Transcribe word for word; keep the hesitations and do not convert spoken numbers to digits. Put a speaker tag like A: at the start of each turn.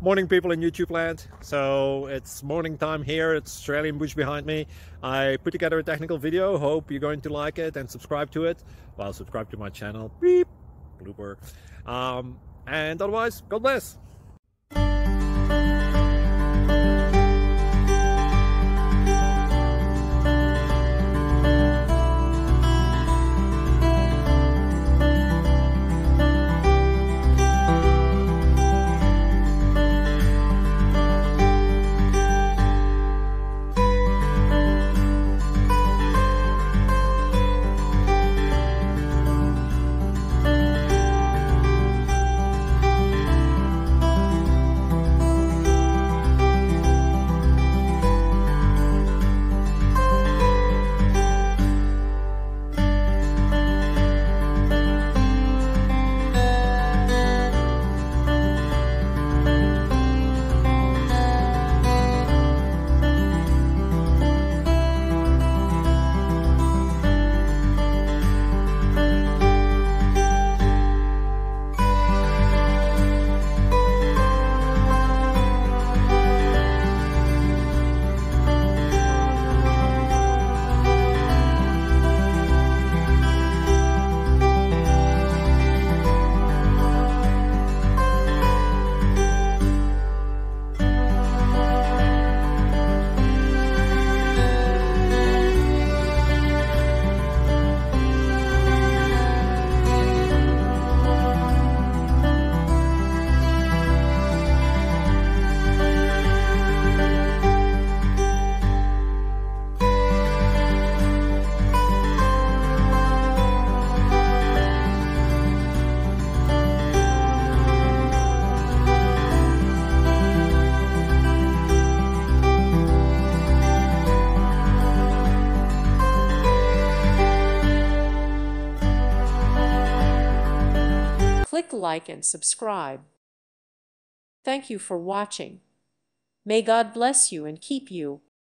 A: Morning, people in YouTube land. So it's morning time here. It's Australian bush behind me. I put together a technical video. Hope you're going to like it and subscribe to it. Well, subscribe to my channel. Beep. Blooper. Um, and otherwise, God bless.
B: Click like and subscribe. Thank you for watching. May God bless you and keep you.